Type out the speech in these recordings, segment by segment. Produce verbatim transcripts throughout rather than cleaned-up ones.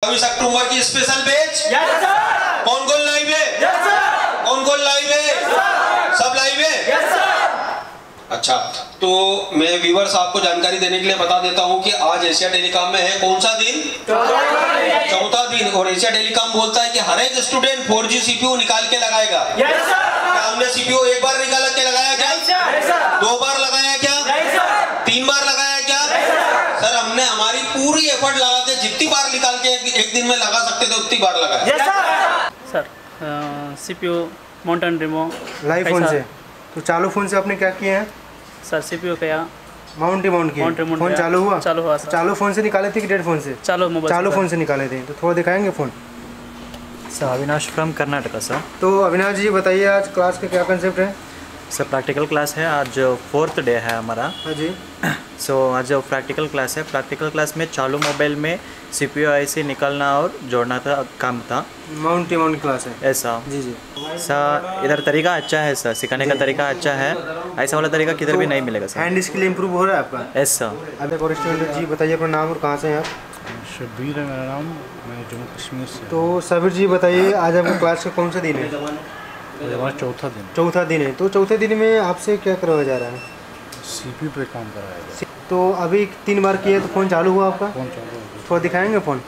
छब्बीस अक्टूबर की special batch. Yes sir. कौन कौन लाइव है? Yes sir. कौन कौन लाइव है? Yes sir. सब लाइव है? Yes sir. अच्छा, तो मैं व्यूअर्स आपको जानकारी देने के लिए बता देता हूं कि आज एशिया टेलीकॉम में है कौन सा दिन? चौथा दिन। और एशिया टेलीकॉम बोलता है कि हर एक स्टूडेंट फोर जी सीपीयू निकाल के लगाएगा। Yes sir. क्या हमने सीपीयू एक बार निकाल के लगाया क्या? नहीं सर। दो बार लगाया क्या? नहीं सर। तीन बार लगाया क्या? नहीं सर। सर हमने हमारी पूरी एफर्ट लगा के जितनी बार निकाल के एक दिन में लगा सकते थे उतनी बार लगाया। Yes sir. Sir CPU mountain रिमो लाइव फोन से। तो चालू फोन से आपने क्या किए हैं? सर सीपीयू क्या माउंट माउंट किया। फोन चालू हुआ? चालू हुआ सर। चालू फोन से निकाले थे कि डेड फोन से? चालू मोबाइल चालू फोन से निकाले थे। तो थोड़ा दिखाएंगे phone. Sir Avinash from Karnataka sir. तो अविनाश जी बताइए आज क्लास का क्या कंसेप्ट है? सर प्रैक्टिकल क्लास है, आज फोर्थ डे है हमारा। हाँ जी। सो so, आज प्रैक्टिकल क्लास है। प्रैक्टिकल क्लास में चालू मोबाइल में सीपीयू आईसी निकालना और जोड़ना था काम था। माउंट माउंट क्लास है ऐसा? जी जी सर इधर तरीका अच्छा है सर, सिखाने का तरीका अच्छा है, ऐसा वाला तरीका किधर तो भी नहीं मिलेगा सर। हैंड स्किल इम्प्रूव हो रहा है आपका? Yes sir. अब एक और स्टूडेंट जी बताइए अपना नाम और कहाँ से हैं आप? शब्बीर है मेरा नाम, मैं जम्मू कश्मीर से। तो सबीर जी बताइए आज आपका क्लास का कौन सा दिन है? हमारा चौथा दिन। चौथा दिन है। तो चौथे दिन में आपसे क्या करवाया जा रहा है? सीपीयू पे काम कराया। तो अभी तीन बार किए तो फ़ोन चालू हुआ आपका? फोन चालू है। थोड़ा दिखाएंगे फ़ोन।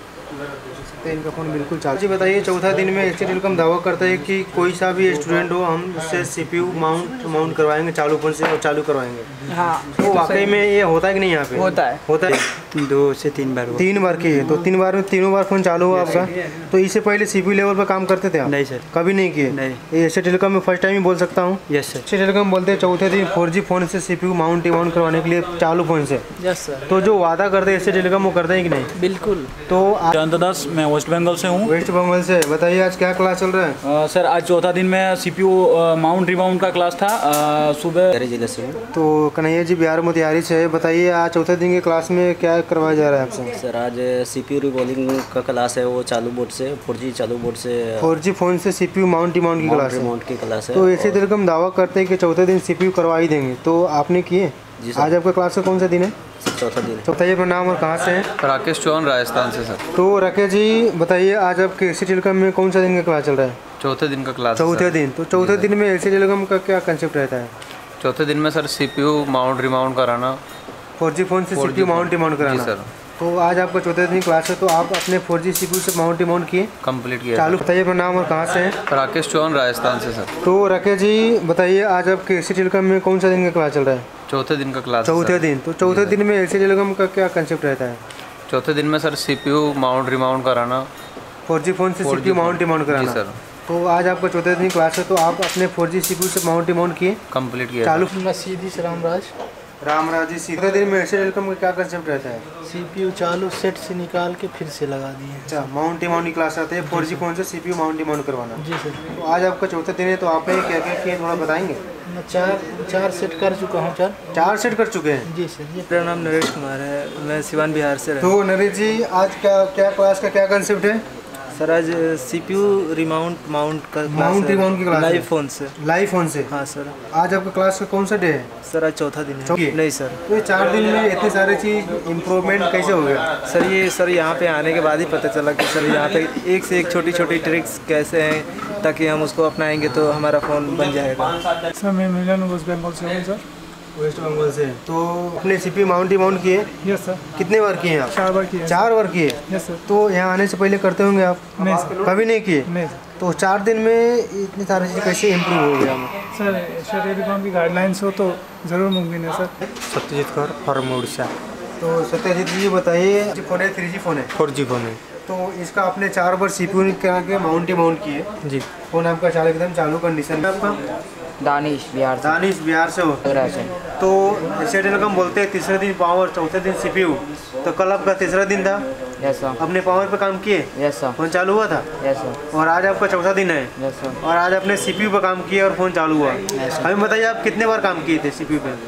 तो इनका फ़ोन बिल्कुल चालू। जी बताइए चौथा दिन में एशिया टेलीकॉम दावा करता है कि कोई सा भी स्टूडेंट हो हम उससे सीपीयू माउंट माउंट करवाएंगे चालू फोन से और चालू करवाएंगे। हाँ तो वाकई में ये होता है कि नहीं यहाँ पे? होता है। होता है। दो से तीन बार हुआ। तीन बार किए तो तीन बार में तीनों बार फ़ोन चालू हुआ आपका? तो इससे पहले सीपीयू लेवल पर काम करते थे आप? नहीं सर। कभी नहीं किए? नहीं। ये एशिया टेलीकॉम में फर्स्ट टाइम ही बोल सकता हूँ? Yes sir. एशिया टेलीकॉम बोलते हैं चौथे दिन फोर जी फ़ोन से सीपीयू माउंट माउंट करवाने के लिए चालू फ़ोन से। Yes sir. तो जो वादा करते हैं एशिया टेलीकॉम वो करते हैं कि नहीं? बिल्कुल। तो आप जयंत दास, मैं वेस्ट बंगाल से हूँ। वेस्ट बंगाल से। बताइए आज क्या क्लास चल रहा है? अ, सर आज चौथा दिन में सीपीयू माउंट रिमाउंट का क्लास था। अ, सुबह जिले से। तो कन्हैया जी बिहार मोतिहारी से। बताइए आज चौथे दिन की क्लास में क्या करवाया जा रहा है आपसे? सर आज सीपीयू रिवॉल्विंग का क्लास है, वो चालू बोर्ड से फोर जी चालू बोर्ड से फोर जी फोन से सीपीयू माउंट माउंट की क्लास है। माउंट की क्लास है। तो ऐसे टेलीकॉम दावा करते हैं कि चौथे दिन सीपीयू करवा ही देंगे, तो आपने किए? जी सर। आज आपका क्लास का कौन सा दिन है? चौथा दिन। तो बताइए अपना नाम और कहाँ से हैं? राकेश चौहान राजस्थान से सर। तो राकेश जी बताइए आज आपके एशिया टेलीकॉम में कौन सा दिन का क्लास चल रहा है? चौथे दिन का क्लास। चौथे दिन। तो चौथे दिन में एशिया टेलीकॉम का क्या कंसेप्ट रहता है? चौथे दिन में सर सीपीयू माउंट रिमाउंट कराना, फोर जी फोन से सीपीयू माउंट माउंट कराना। सर। तो आज आपका चौथे दिन क्लास है, तो आप अपने फोर जी सीपीयू से माउंट माउंट किए? कंप्लीट किया। चालू। बताइए अपना नाम और कहाँ से हैं? राकेश चौहान राजस्थान से सर। तो राकेश जी बताइए आज आपके एशिया टेलीकॉम में कौन सा दिन का क्लास चल रहा है? चौथे दिन का क्लास। चौथे दिन। तो चौथे दिन में एशिया टेलीकॉम का क्या कंसेप्ट रहता है? चौथे दिन में सर सीपीयू माउंट रिमाउंट कराना, फोर जी फोन से सीपीयू माउंट माउंट कराना। सर। तो आज आपका चौथे दिन क्लास है, तो आप अपने फोर जी सीपीयू से माउंट माउंट किए? कंप्लीट किया। चालू। मैं सीधी से रामराज। रामराज जी चौथे दिन में एशिया टेलीकॉम का क्या कंसेप्ट रहता है? सीपीयू चालू सेट से निकाल के फिर से लगा दिए। अच्छा, माउंट माउंट की क्लास आते हैं फोर जी फोन से सीपीयू माउंट माउंट करवाना। जी सर। तो आज आपका चौथा दिन है, तो आपने क्या क्या किए थोड़ा बताएंगे? मैं चार चार सेट कर चुका हूँ। चार चार सेट कर चुके हैं? जी सर। ये मेरा नाम नरेश कुमार है, मैं सिवान बिहार से रहता तो नरेश जी आज क्या क्या क्लास का क्या कंसेप्ट है? हूँ। सर आज सीपीयू रिमाउंट माउंट का माउंट रिमाउंट की क्लास है। लाइव फोन से। लाइव फोन से। हाँ सर। आज आपका क्लास का कौन सा डे है? सर आज चौथा दिन है। चौथी? नहीं सर। तो ये चार दिन में इतने सारे चीज़ इम्प्रूवमेंट कैसे हो गया? सर ये सर यहाँ पे आने के बाद ही पता चला कि सर यहाँ पे एक से एक छोटी छोटी ट्रिक्स कैसे हैं, ताकि हम उसको अपनाएंगे तो हमारा फ़ोन बन जाएगा। सर मैं मिलन वेस्ट बंगाल से हूँ सर। वेस्ट बंगाल से। तो अपने सीपी माउंट माउंट किए? Yes sir. कितने बार किए आप? चार बार किए। चार बार किए? Yes sir. तो यहाँ आने से पहले करते होंगे आप? नहीं सर। कभी नहीं किए? नहीं तो चार दिन में इतनी सारी चीज़ कैसे इम्प्रूव हो गया? सर एशिया टेलीकॉम की गाइडलाइंस हो तो ज़रूर मुमकिन है सर। सत्यजीत कौर फॉर्म उड़ीसा। तो सत्यजीत जी बताइए, फोन है थ्री जी फोन है? फोर जी फोन है। तो इसका आपने चार बार सीपीयू करा के माउंट ही माउंट किए जी। फोन आपका चालू एकदम चालू कंडीशन में। आपका दानिश बिहार से। दानिश बिहार से हो। तो एशिया टेलीकॉम बोलते हैं तीसरे दिन पावर चौथे दिन सीपीयू, तो कल आपका तीसरा दिन था। Yes sir. अपने पावर पे काम किए? Yes sir. फोन चालू हुआ था? Yes sir. और आज आपका चौथा दिन है? Yes sir. और आज आपने सीपीयू पे काम किया और फ़ोन चालू हुआ। हमें बताइए आप कितने बार काम किए थे सीपीयू पे?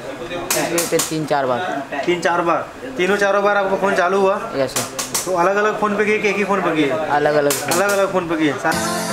पे तीन चार बार। तीन चार बार। तीनों चारों बार आपका फ़ोन चालू हुआ? Yes sir. तो अलग अलग फ़ोन पे किए कि एक ही फ़ोन पे किए? अलग अलग अलग अलग फ़ोन पे किए।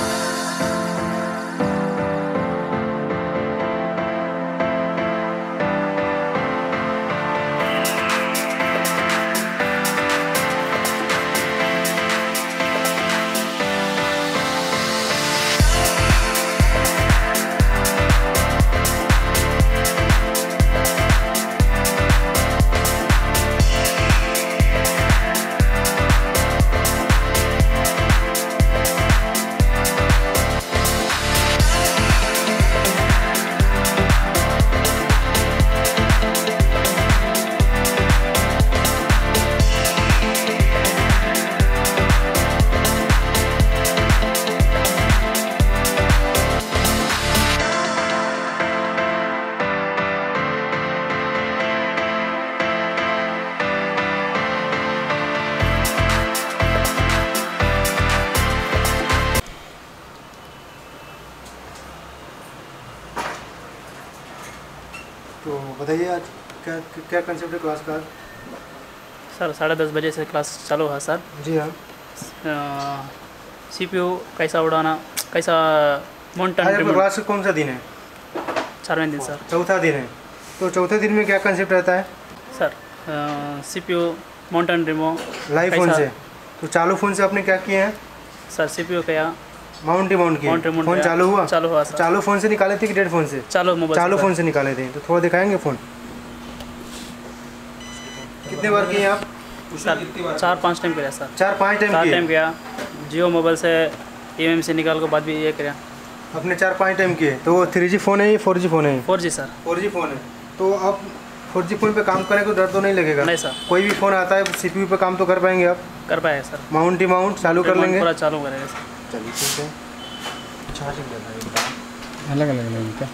बताइए आज क्या क्या कंसेप्ट है क्लास का? सर साढ़े दस बजे से क्लास चालू है सर। जी हाँ। सीपीयू कैसा उड़ाना, कैसा माउंटेन आज आपका रिमोट। क्लास का कौन सा दिन है? चारवें दिन सर। चौथा दिन है। तो चौथे दिन में क्या कंसेप्ट रहता है? सर सीपीयू माउंटेन रिमो लाइव फोन से। तो चालू फोन से आपने क्या किया है? सर सीपीयू क्या माउंट डिमाउंट किया। माउंट रिमोट फोन किया। चालू हुआ? चालू हुआ सर। चालू फोन से निकाले थे कि डेड फोन से? चालू मोबाइल चालू से, फोन सर। से निकाले थे। तो थोड़ा दिखाएंगे फोन कितने बार किए आप? सर चार पाँच टाइम किया सर। चार पाँच टाइम चार किए? टाइम किया। जियो मोबाइल से ईएमएम से निकाल के बाद भी ये किया। अपने चार पाँच टाइम किए। तो वो थ्री जी फ़ोन है या फोर जी फ़ोन है? Four G sir. Four G phone है। तो आप फोर जी फ़ोन पे काम करें तो डर तो नहीं लगेगा? नहीं सर। कोई भी फ़ोन आता है सीपीयू पे काम तो कर पाएंगे आप? कर पाएगा सर। माउंट डिमाउंट चालू कर लेंगे? पूरा चालू करेंगे सर। चलिए ठीक है। अलग अलग नहीं क्या?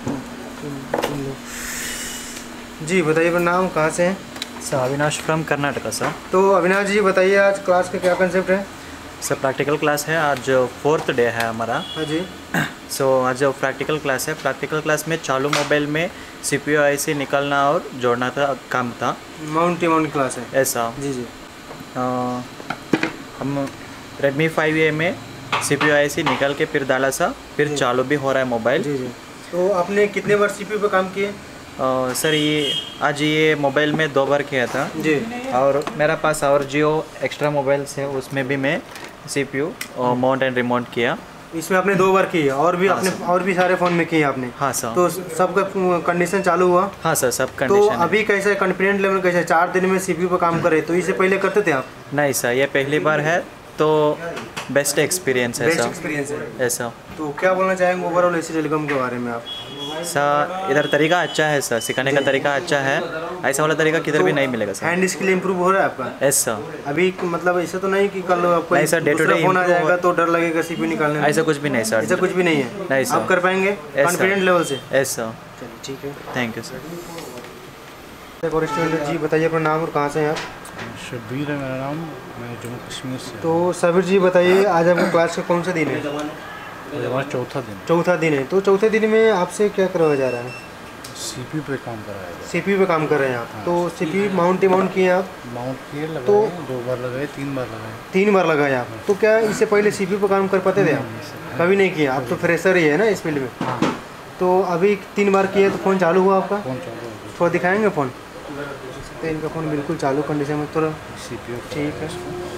जी बताइए अपना नाम, कहाँ से हैं? Sir Avinash from Karnataka sir. तो अविनाश जी बताइए आज क्लास का क्या कंसेप्ट है? सर प्रैक्टिकल क्लास है, आज फोर्थ डे है हमारा। हाँ जी। सो so, आज प्रैक्टिकल क्लास है। प्रैक्टिकल क्लास में चालू मोबाइल में सीपीयू आईसी निकालना और जोड़ना था काम था। माउंट डिमाउंट क्लास है ऐसा। जी जी। आ, हम रेडमी फाइव ए में सीपीयू आईसी निकाल के फिर डाला सा, फिर चालू भी हो रहा है मोबाइल। जी जी। तो आपने कितने बार सीपीयू पे काम किए? Uh, सर ये आज ये मोबाइल में दो बार किया था जी। और मेरा पास और जियो एक्स्ट्रा मोबाइल्स है, उसमें भी मैं सीपीयू और माउंट एंड रिमोट किया। इसमें आपने दो बार किया और भी हाँ आपने सर। और भी सारे फ़ोन में किए आपने? हाँ सर। तो सबका कंडीशन चालू हुआ? हाँ सर सब तो कंडीशन अभी कैसा है, कॉन्फिडेंट लेवल कैसा है? चार दिन में सीपीयू पे काम करे तो इससे पहले करते थे आप? नहीं सर, ये पहली बार है तो बेस्ट एक्सपीरियंस है बेस्ट सर। एक्सपीरियंस है ऐसा। तो क्या बोलना चाहेंगे ओवरऑल एसी टेलीकॉम के बारे में आप? सर इधर तरीका अच्छा है सर, सिखाने का तरीका अच्छा है, ऐसा वाला तरीका किधर भी नहीं मिलेगा सर। हैंड स्किल इंप्रूव हो रहा है आपका? Yes sir. अभी मतलब ऐसा तो नहीं कि कल आपको नहीं sir, day to day phone आ improve जाएगा हो- तो डर लगेगा सीपीयू निकालने में? ऐसा कुछ भी नहीं सर। ऐसा कुछ भी नहीं है? नहीं सर। आप कर पाएंगे कॉन्फिडेंट लेवल से? Yes sir. चलिए ठीक है। Thank you sir. एक और स्टूडेंट जी बताइए अपना नाम और कहाँ से हैं आप? शब्बीर है मेरा नाम, मैं जम्मू कश्मीर से। तो सबीर जी बताइए आज आपका क्लास का कौन सा दिन है? हमारा चौथा दिन चौथा दिन है। तो चौथे दिन में आपसे क्या करवाया जा रहा है? सीपीयू पे काम कराया गया। सीपीयू पे काम कर रहे हैं आप? तो सीपीयू माउंट डिमाउंट किए आप? माउंट किए लगाए, तो दो बार लगाए, तीन बार लगाए। तीन बार लगाए आप? तो क्या इससे पहले सीपीयू पे काम कर पाते थे आप? कभी नहीं किया? आप तो फ्रेशर ही है ना इस फील्ड में। तो अभी तीन बार किए तो फ़ोन चालू हुआ आपका? फोन चालू हो गया। थोड़ा दिखाएंगे फ़ोन? तो इनका फ़ोन बिल्कुल चालू कंडीशन में थोड़ा सीपीयू ठीक है।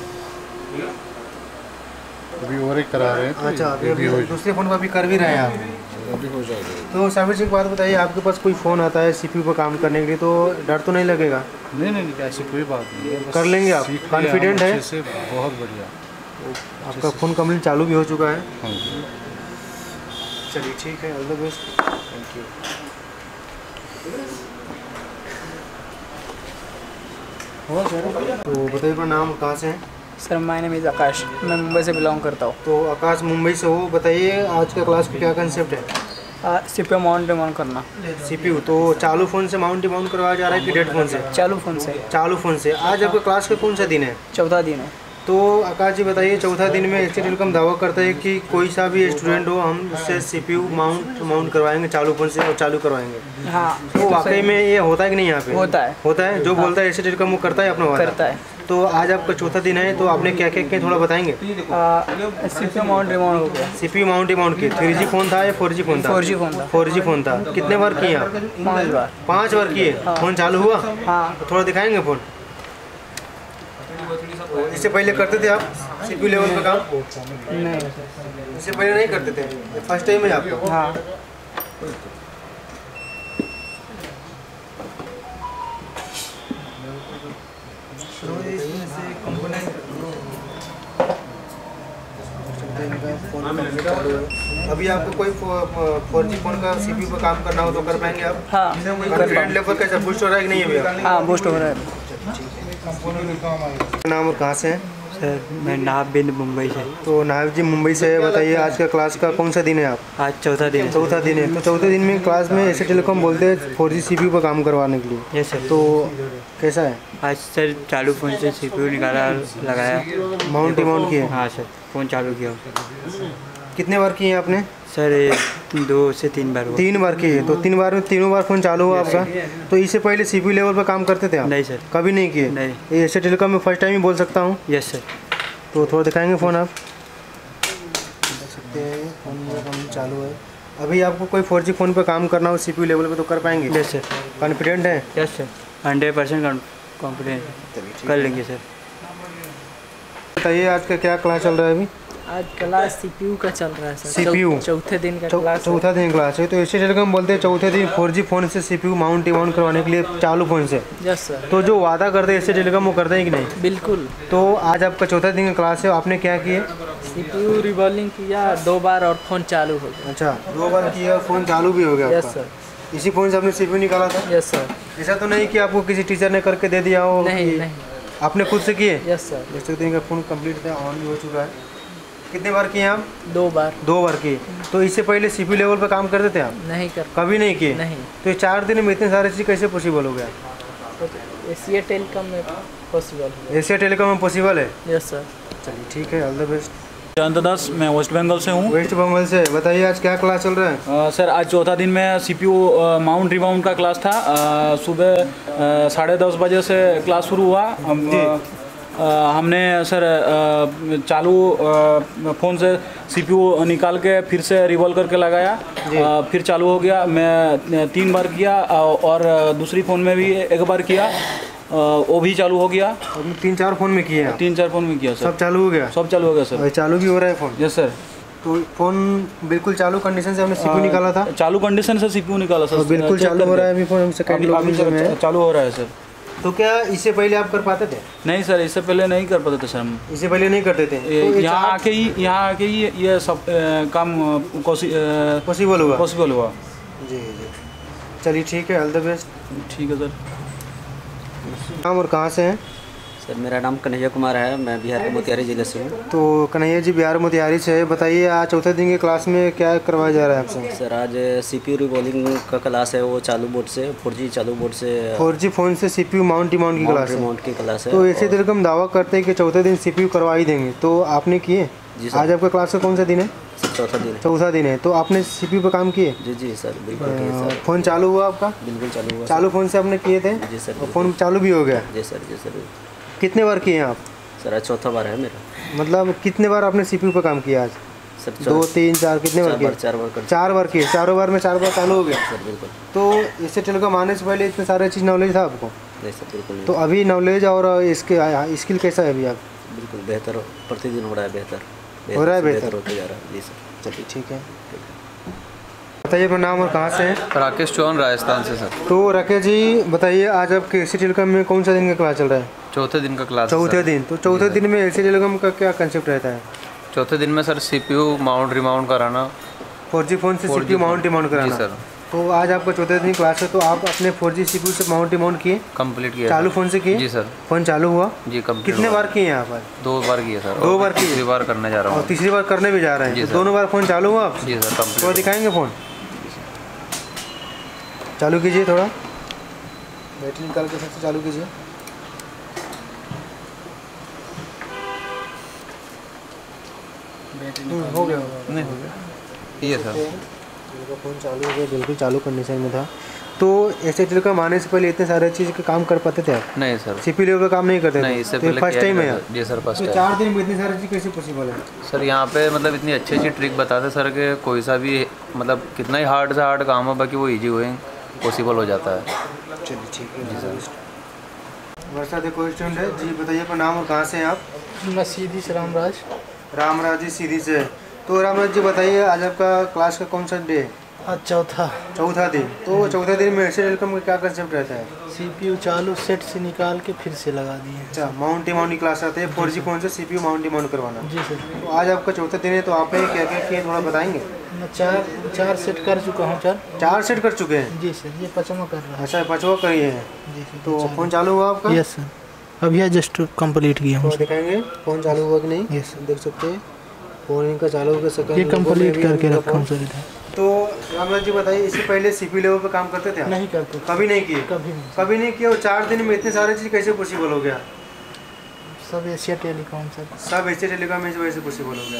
अभी और एक करा रहे हैं तो अच्छा ये अभी भी हो अभी दूसरे फ़ोन पर भी कर भी रहे हैं आप? अभी हो जाएगा। तो साबिर जी एक बात बताइए, आपके पास कोई फ़ोन आता है सीपीयू पर काम करने के लिए तो डर तो नहीं लगेगा? नहीं नहीं नहीं, ऐसी कोई बात नहीं है, बस कर लेंगे आप? सीख लिया हम कॉन्फिडेंट है? अच्छे से, बहुत बढ़िया। आपका फ़ोन कंप्लीट चालू भी हो चुका है? हाँ। चलिए ठीक है, all the best, thank you. तो बताइए अपना नाम, कहाँ से हैं? Sir my name is Akash, मैं मुंबई से बिलोंग करता हूँ। तो आकाश मुंबई से हो, बताइए आज का क्लास का क्या कंसेप्ट है? सीपीयू माउंट डिमाउंट करना। सीपीयू तो चालू फ़ोन से माउंट डिमाउंट करवाया जा रहा है कि डेड फ़ोन से? चालू फ़ोन से। चालू फ़ोन से। आज आपका क्लास का कौन सा दिन है? चौथा दिन है। तो आकाश जी बताइए, चौथा दिन में एच टेलीकॉम दावा करता है कि कोई सा भी स्टूडेंट हो हम उससे सीपीयू माउंट माउंट करवाएंगे चालू फोन से और चालू करवाएंगे। हाँ तो वाकई में ये होता है कि नहीं यहाँ पे? होता है। होता है, जो हाँ। बोलता है एच टेलीकॉम वो करता है अपना वाला? करता है। तो आज आपका चौथा दिन है, तो आपने क्या क्या किया थोड़ा बताएंगे? सीपीयू माउंट डिमाउंट हो गया। सीपीयू माउंट माउंट की थ्री जी फोन था या फोर जी फोन था? फोर जी फोन था। फोर जी फोन था। कितने बार किए आप? पाँच बार। पाँच बार किए। हाँ। फोन चालू हुआ? हाँ। तो थोड़ा दिखाएंगे फोन? इससे पहले करते थे आप सीपीयू लेवल पे काम? नहीं, इससे पहले नहीं करते थे, फर्स्ट टाइम है आपका? हाँ। अभी आपको कोई फोर जी फोन का सीपीयू पे काम करना हो तो कर पाएंगे आप? हाँ। कॉन्फिडेंट लेवल कैसा बूस्ट हो रहा है कि नहीं अभी आप? हाँ बूस्ट हो रहा है। नाम और कहाँ से हैं? सर मैं नाहब बिन मुंबई से। तो नाहब जी मुंबई से, बताइए आज का क्लास का कौन सा दिन है आप? आज चौथा दिन। चौथा दिन है। तो चौथे दिन में क्लास में एच टेलीकॉम बोलते हैं फोर जी सीपीयू पर काम करवाने के लिए। Yes sir. तो कैसा है? आज सर चालू फ़ोन से सीपीयू निकाला, लगाया, माउंट माउंट किया? हाँ सर, फ़ोन चालू किया। कितने बार किए हैं आपने? सर ये दो से तीन बार हुआ। तीन बार किए, तो तीन बार में तीनों बार फ़ोन चालू हुआ आपका? तो इससे पहले सीपीयू लेवल पर काम करते थे आप? नहीं सर। कभी नहीं किए? नहीं। ये एशिया टेलीकॉम में फर्स्ट टाइम ही बोल सकता हूँ? Yes sir. तो थोड़ा दिखाएंगे फ़ोन आप? देख सकते हैं फ़ोन में काम चालू है। अभी आपको कोई फोर जी फ़ोन पर काम करना हो सीपीयू लेवल पर तो कर पाएंगे? Yes sir. कॉन्फिडेंट हैं? Yes sir, hundred percent confident कर लेंगे सर। बताइए आज का क्या क्लास चल रहा है अभी? आज क्लास सीपीयू का चल रहा है सर। सीपीयू चौथे दिन का चौ, क्लास। चौथा दिन क्लास है। तो एशिया टेलीकॉम बोलते हैं चौथे दिन फोर जी फ़ोन से सीपीयू माउंट माउंट करवाने के लिए चालू फ़ोन से। Yes sir. तो जो वादा करते हैं एशिया टेलीकॉम वो करते हैं कि नहीं? बिल्कुल। तो आज आपका चौथा दिन का क्लास है, आपने क्या किए? सीपीयू रिवॉल्विंग किया दो बार और फ़ोन चालू हो गया। अच्छा, दो बार किया और फ़ोन चालू भी हो गया? Yes sir. इसी फ़ोन से आपने सीपीयू निकाला था? Yes sir. ऐसा तो नहीं कि आपको किसी टीचर ने करके दे दिया हो? नहीं नहीं, आपने खुद से किए? Yes sir. देख सकते हैं फ़ोन कंप्लीट था, ऑन भी हो चुका है। कितने बार किए आप? दो बार। दो बार किए। तो इससे पहले सीपीयू लेवल पर काम करते थे आप? नहीं कर। कभी नहीं किए? नहीं। तो ये चार दिन में इतने सारे चीज़ कैसे पॉसिबल हो गया? एशिया टेलीकॉम में पॉसिबल है। एशिया टेलीकॉम में पॉसिबल है? Yes sir. चलिए ठीक है, all the best. Jayant Das, मैं वेस्ट बंगाल से हूँ। वेस्ट बंगाल से। बताइए आज क्या क्लास चल रहा है? अ, सर आज चौथा दिन में सीपीयू माउंट रिमाउंट का क्लास था। अ, सुबह साढ़े दस बजे से क्लास शुरू हुआ। हम, अ, हमने सर अ, चालू अ, फ़ोन से सीपीयू निकाल के फिर से रिवॉल्व करके लगाया, अ, फिर चालू हो गया। मैं तीन बार किया और दूसरी फ़ोन में भी एक बार किया, अ, वो भी चालू हो गया। तीन चार फ़ोन में किए हैं? तीन चार फ़ोन में किया सर। सब चालू हो गया? सब चालू हो गया सर। चालू भी हो रहा है फ़ोन? Yes sir. तो फ़ोन बिल्कुल चालू कंडीशन से हमने सीपीयू निकाला था? चालू कंडीशन से सीपीयू निकाला सर। बिल्कुल चालू हो रहा है अभी फ़ोन? सेकंड अभी चालू हो रहा है सर। तो क्या इससे पहले आप कर पाते थे? नहीं सर, इससे पहले नहीं कर पाते थे सर हम। इससे पहले नहीं करते थे? तो यहाँ आके ही यहाँ आके ही ये सब काम पॉसिबल हुआ? पॉसिबल हुआ जी जी। चलिए ठीक है, ऑल द बेस्ट। ठीक है सर। नाम और कहाँ से हैं? सर मेरा नाम कन्हैया कुमार है, मैं बिहार के मोतिहारी ज़िले से हूँ। तो कन्हैया जी बिहार मोतिहारी से है। बताइए आज चौथे दिन की क्लास में क्या करवाया जा रहा है आपसे? सर आज सीपीयू रिवॉल्विंग का क्लास है, वो चालू बोर्ड से फोर जी चालू बोर्ड से फोर जी फ़ोन से सीपीयू माउंट माउंट की क्लास है? माउंट की क्लास है। तो ऐसे टेलीकॉम दावा करते हैं कि चौथे दिन सीपीयू करवा ही देंगे, तो आपने किए? जी सर। आज आपका क्लास का कौन सा दिन है? चौथा दिन। चौथा दिन है। तो आपने सीपीयू पे काम किए? जी जी सर, बिल्कुल किए सर। फ़ोन चालू हुआ आपका? बिल्कुल चालू हुआ। चालू फ़ोन से आपने किए थे? जी सर। और फ़ोन चालू भी हो गया? जी सर, जी सर। कितने बार किए हैं आप? सर आज चौथा बार है मेरा। मतलब कितने बार आपने सीपीयू पे काम किया आज? सर दो तीन चार कितने बार किए? चार बार कर चार बार किए। चारों बार में चार बार चालू हो गया? सर बिल्कुल। तो इससे टेलीकॉम आने से पहले इतने सारे चीज़ नॉलेज था आपको? नहीं सर, बिल्कुल नहीं। तो अभी नॉलेज और इसके स्किल कैसा है अभी आप? बिल्कुल बेहतर, प्रतिदिन हो रहा है बेहतर। हो रहा है बेहतर? होते जा रहा है। जी सर। चलिए ठीक है। बताइए अपना नाम और कहाँ से हैं? राकेश चौहान, राजस्थान से सर। तो राकेश जी बताइए आज आपके एशिया टेलीकॉम में कौन सा दिन का क्लास चल रहा है? चौथे दिन का क्लास। चौथे दिन। तो चौथे दिन में एशिया टेलीकॉम का क्या कंसेप्ट रहता है? चौथे दिन में सर सीपीयू माउंट रिमाउंट कराना, फोर जी फ़ोन से सीपीयू माउंट माउंट कराना। जी सर। तो आज आपका चौथे दिन क्लास है, तो आप अपने फोर जी सीपीयू से माउंट माउंट किए? कंप्लीट किया। चालू फ़ोन से किए? जी सर। फ़ोन चालू हुआ? जी कंप्लीट। कितने बार किए हैं आप? दो बार किए सर। दो बार किए? तीसरी बार करने जा रहा और हूँ। तीसरी बार करने भी जा रहे हैं? जी तो सर। दोनों बार फ़ोन चालू हुआ आप? जी सर कंप्लीट। थोड़ा दिखाएंगे फ़ोन? चालू कीजिए, थोड़ा बैटरी निकाल के सबसे चालू कीजिए। हो गया? नहीं हो गया ये सर। फ़ोन चालू हो गया, बिल्कुल चालू कंडीशन में था। तो ऐसे टेलीकॉम आने से पहले इतने सारे चीज़ के काम कर पाते थे आप? नहीं सर। सीपीयू लेवल का काम नहीं करते थे? नहीं, इससे तो पहले फर्स्ट टाइम है यार? जी सर, फर्स्ट तो टाइम। चार दिन में इतनी सारी चीज़ कैसे पॉसिबल है? सर यहाँ पे मतलब इतनी अच्छी अच्छी ट्रिक बताते सर कि कोई सा भी मतलब कितना ही हार्ड से हार्ड काम हो, बाकी वो इजी हुए पॉसिबल हो जाता है। चलिए ठीक है जी सर। हमारे साथ एक कोई स्टूडेंट है जी, बताइए अपना नाम और कहाँ से हैं आप? मैं सीधी से रामराज। रामराज जी सीधी से। तो रामराज जी बताइए आज आपका क्लास का कौन सा डे है? आज चौथा। चौथा दिन। तो चौथे दिन में एशिया टेलीकॉम का क्या कंसेप्ट रहता है? सीपीयू चालू सेट से निकाल के फिर से लगा दिए। अच्छा, माउंट माउंट की क्लास आते हैं फोर जी फ़ोन से सीपीयू माउंट माउंट करवाना। जी सर। तो आज आपका चौथा दिन है, तो आपने क्या क्या किया थोड़ा बताएंगे? मैं चार चार सेट कर चुका हूँ। चार चार सेट कर चुके हैं? जी सर, ये पचमा कर रहा है। अच्छा, पाँचवा करिए हैं? जी सर। तो फ़ोन चालू हुआ आपका? यस सर, अभी जस्ट कंप्लीट किया हूँ। तो दिखाएंगे फ़ोन चालू हुआ कि नहीं? यस देख सकते हैं फ़ोन इनका चालू होकर सेकंड ये कंप्लीट करके रखा हूँ सर इधर। तो रामराज जी बताइए इससे पहले सीपीयू लेवल पे काम करते थे आप? नहीं करते। कभी नहीं किए? कभी नहीं। कभी नहीं किया। और चार दिन में इतने सारे चीज़ कैसे पॉसिबल हो गया? सब एशिया टेलीकॉम सर। सब एशिया टेलीकॉम में वजह से पॉसिबल हो गया।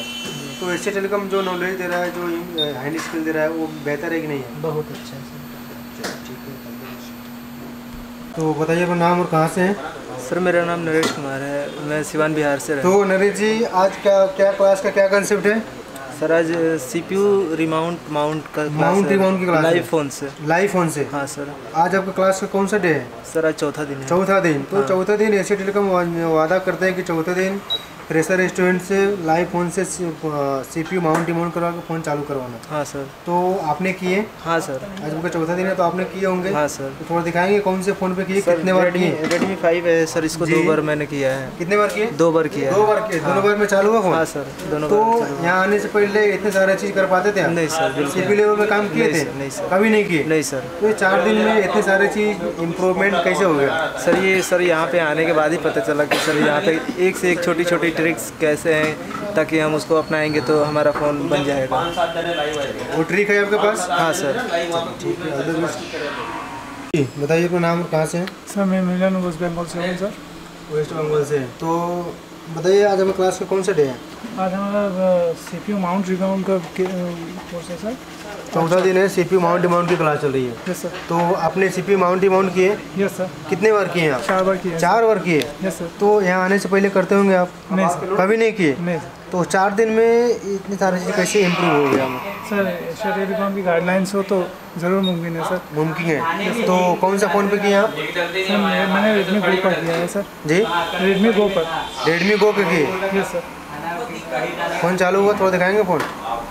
तो एशिया टेलीकॉम जो नॉलेज दे रहा है, जो हैंड स्किल दे रहा है, वो बेहतर है कि नहीं है? बहुत अच्छा है सर। ठीक है। तो बताइए अपना नाम और कहाँ से हैं? सर मेरा नाम नरेश कुमार है, मैं सिवान बिहार से रहता तो नरेश जी, आज क्या क्या क्लास का क्या कंसेप्ट है? सर आज सीपीयू रिमाउंट माउंट का माउंट रिमाउंट की क्लास लाइव फोन से। लाइव फोन से? हाँ सर। आज आपका क्लास का कौन सा डे है? सर आज चौथा दिन है। चौथा दिन। तो हाँ। चौथा दिन एशिया टेलीकॉम वादा करते हैं कि चौथे दिन फ्रेशर स्टूडेंट से लाइव फोन से सीपीयू माउंट डिमाउंट करवा के फ़ोन चालू करवाना। हाँ सर। तो आपने किए? हाँ सर। आज आपका चौथा दिन है तो आपने किए होंगे? हाँ सर। तो थोड़ा दिखाएंगे कौन से फ़ोन पे किए, कितने बार किए? रेडमी फाइव है सर, इसको जी। दो बार मैंने किया है। कितने बार किए? दो बार किया। दो बार किए। दोनों बार में चालू हुआ फ़ोन? हाँ सर, दोनों तो बार चालू हुआ। यहाँ आने से पहले इतने सारे चीज़ कर पाते थे आप? नहीं सर, बिल्कुल सीपीयू लेवल पे काम किए थे? नहीं सर। कभी नहीं किए? नहीं सर। तो ये चार दिन में इतने सारे चीज़ इम्प्रूवमेंट कैसे हो गया? सर ये सर यहाँ पे आने के बाद ही पता चला कि सर यहाँ पे एक से एक छोटी छोटी ट्रिक्स कैसे हैं, ताकि हम उसको अपनाएंगे तो हमारा फ़ोन बन जाएगा। वो ट्रिक है आपके पास? हाँ सर। ठीक है। बताइए अपना नाम और कहाँ से हैं? सर मैं मिलन वेस्ट बंगाल से हूँ सर। वेस्ट बंगाल से। तो बताइए आज हमारे क्लास का कौन सा डे है? आज हमारा सीपीयू माउंट रिमाउंट का कोर्स है सर। चौथा दिन है, सीपीयू माउंट डिमाउंट की क्लास चल रही है। Yes sir. तो आपने सीपीयू माउंट डिमाउट किए? Yes sir. कितने बार किए आप? चार बार किए। चार बार किए? Yes sir. तो यहाँ आने से पहले करते होंगे आप? नहीं सर। कभी नहीं किए? नहीं। तो चार दिन में इतनी सारी चीज़ कैसे इम्प्रूव हो गया? सर एशिया टेलीकॉम की गाइडलाइंस हो तो ज़रूर मुमकिन है सर। मुमकिन है। तो कौन सा फ़ोन पे किए आप? सर मैंने रेडमी गो पर किया है सर। जी? रेडमी गो पर। रेडमी गो पे किए? Yes sir. फ़ोन चालू हुआ? थोड़ा दिखाएंगे फ़ोन।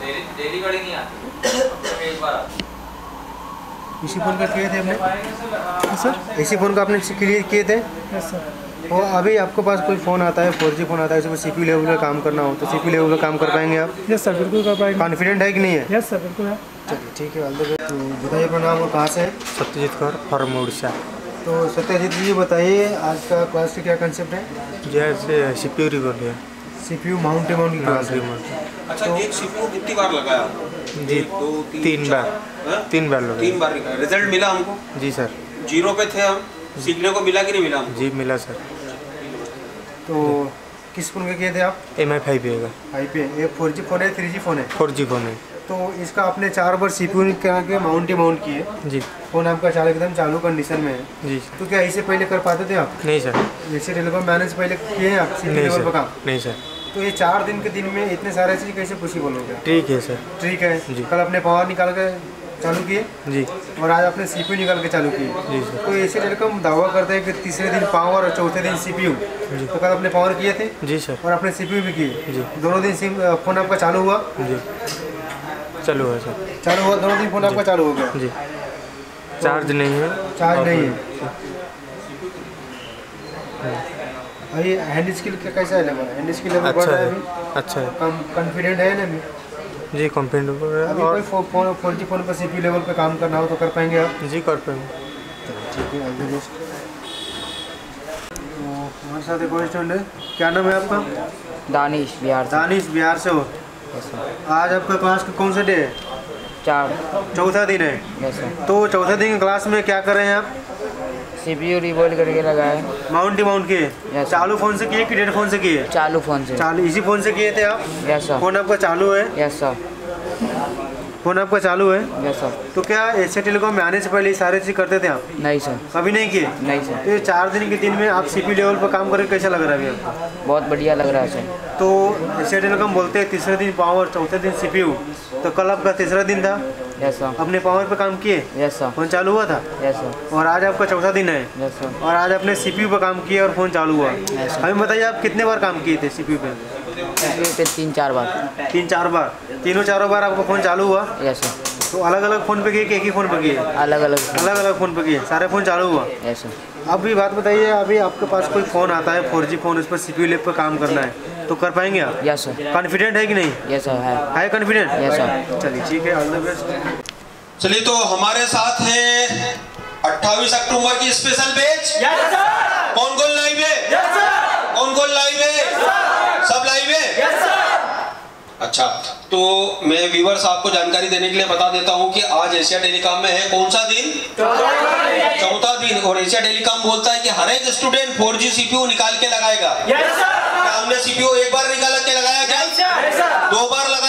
इसी फ़ोन का किए थे आपने? सर इसी फ़ोन का आपने क्लियर किए थे? Yes sir. तो अभी आपके पास कोई फ़ोन आता है, फोर जी फ़ोन आता है, इसमें सीपीयू लेवल पे काम करना हो तो सीपीयू लेवल पे काम कर पाएंगे आप? यस सर, बिल्कुल कर पाएंगे। कॉन्फिडेंट है कि नहीं है? यस सर, बिल्कुल है। चलिए ठीक है। All the best. तो बताइए अपना नाम और कहाँ से है? सत्यजीत कौर फॉर्म उड़ीसा। तो सत्यजीत जी बताइए आज का क्लास का क्या कंसेप्ट है? जैसे सीपीयू रिवॉल्व है, सीपीयू माउंट डिमाउंट की क्लास है। अच्छा, एक सीपीयू कितनी बार लगाया? जी दो तीन, तीन बार तीन बार लगा। तीन बार लगाया। रिजल्ट मिला हमको? जी सर। जीरो पे थे हम, सीखने को मिला कि नहीं मिला हमको? जी मिला सर। तो किस फ़ोन का किए थे आप? एम आई फाइव है। आई पे ये फोर जी फ़ोन है, थ्री जी फ़ोन है? फोर जी फोन है। तो इसका आपने चार बार सीपीयू करा के माउंट डिमाउंट किए, जी। फ़ोन आपका चालू एकदम चालू कंडीशन में है। जी। तो क्या इससे पहले कर पाते थे आप? नहीं सर। एशिया टेलीकॉम मैंने से पहले किए हैं आप सीपीयू नहीं लेवल पर सर। काम? नहीं सर। तो ये चार दिन के दिन में इतने सारे चीज़ कैसे पॉसिबल हो गया? ठीक है सर। ठीक है जी। कल अपने पावर निकाल के चालू किए जी। और आज आपने सीपीयू निकाल के चालू किए। जी सर। तो एशिया टेलीकॉम दावा करते हैं कि तीसरे दिन पावर और चौथे दिन सीपीयू। तो कल अपने पावर किए थे? जी सर। और अपने सीपीयू भी किए? जी। दोनों दिन सिम फ़ोन आपका चालू हुआ? जी चालू है सर। चालू हुआ दोनों दिन फ़ोन आपका चालू हो गया? जी। चार्ज नहीं है। चार्ज नहीं है। अभी हैंड स्किल का कैसा है लेवल? हैंड स्किल लेवल बढ़ अच्छा रहा है है। अभी? अच्छा है। कॉन्फिडेंट है ना? जी कॉन्फिडेंट अभी कोई फो, फोन फोर जी फ़ोन पर सीपीयू लेवल पे काम करना हो तो कर पाएंगे आप? जी कर पाएंगे। ठीक है। All the best. तो हमारे साथ एक और स्टूडेंट है, क्या नाम है आपका? दानिश बिहार से। दानिश बिहार से हो? आज आपका क्लास का कौन सा डे है? चार। चौथा दिन है। Yes sir. तो चौथा दिन की क्लास में क्या कर रहे हैं आप? सीपीयू रिवॉल्व करके लगाए। माउंट डिमाउंट किए? यस। चालू फ़ोन से किए कि डेड फ़ोन से किए? चालू फ़ोन से। चालू इसी फ़ोन से किए थे आप? Yes sir. फ़ोन आपका चालू है? Yes sir. फ़ोन आपका चालू है? Yes sir. तो क्या एशिया टेलीकॉम में आने से पहले ये सारे चीज़ करते थे आप? नहीं सर। कभी नहीं किए? नहीं सर। तो ये चार दिन के दिन में आप सीपीयू लेवल पर काम करके कैसा लग रहा है अभी आपको? बहुत बढ़िया लग रहा है सर। तो एशिया टेलीकॉम बोलते हैं तीसरे दिन पावर, चौथे दिन सीपीयू। तो कल आपका तीसरा दिन था? Yes sir. अपने पावर पे काम किए? Yes sir. फ़ोन चालू हुआ था? Yes sir. और आज आपका चौथा दिन है? Yes sir. और आज आपने सीपीयू पे काम किया और फ़ोन चालू हुआ? हमें बताइए आप कितने बार काम किए थे सीपीयू पे? सीपीयू पे तीन चार बार। तीन चार बार? तीनों चारों बार आपका फ़ोन चालू हुआ? Yes sir. तो अलग अलग फ़ोन पे किए कि एक ही फ़ोन पे किए? अलग अलग। अलग अलग फ़ोन पे किए, सारे फ़ोन चालू हुआ? Yes sir. अब भी बात बताइए, अभी आपके पास कोई फ़ोन आता है फोर जी फ़ोन, उस पर सीपीयू लेवल पर काम करना है तो कर पाएंगे आप? Yes sir. कॉन्फिडेंट है कि नहीं? यस सर है। है कॉन्फिडेंट? Yes sir. चलिए ठीक है। All the best. चलिए तो हमारे साथ है अट्ठाईस अक्टूबर की स्पेशल बैच। कौन कौन लाइव है? कौन कौन लाइव है? सब लाइव है? अच्छा, तो मैं व्यूअर्स आपको जानकारी देने के लिए बता देता हूं कि आज एशिया टेलीकॉम में है कौन सा दिन? चौथा दिन। और एशिया टेलीकॉम बोलता है कि हर एक स्टूडेंट फोर जी सीपीयू निकाल के लगाएगा। क्या हमने सीपीयू एक बार निकाल के लगाया क्या? दो बार